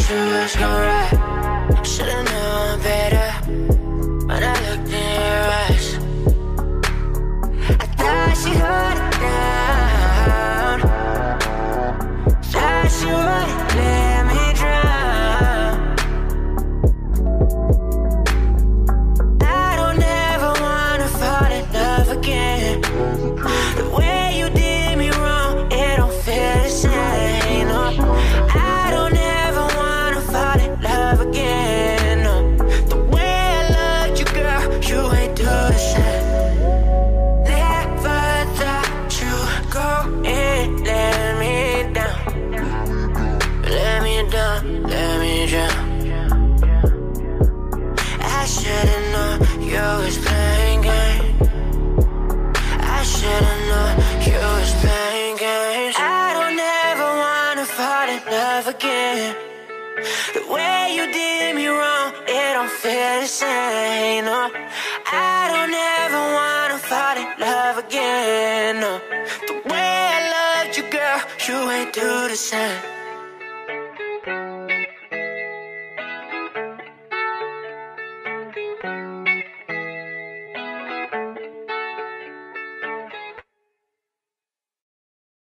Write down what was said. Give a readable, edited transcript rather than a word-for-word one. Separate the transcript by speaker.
Speaker 1: you was gonna ride. Should've known better when I looked in your eyes. I thought she held it down, thought she wouldn't let me drown. I don't ever wanna fall in love again. The way you did me wrong, it don't feel the same, no. I don't ever wanna fall in love again, no. The way I loved you, girl, you ain't do the same. Never thought you'd go and let me down. Let me down, let me drown. I should've known you was playing games. I should've known you was playing games. I don't ever wanna fall in love again. The way you did me wrong, it don't feel the same, no. I don't ever wanna fall in love again, no. The way I loved you, girl, you ain't do the same.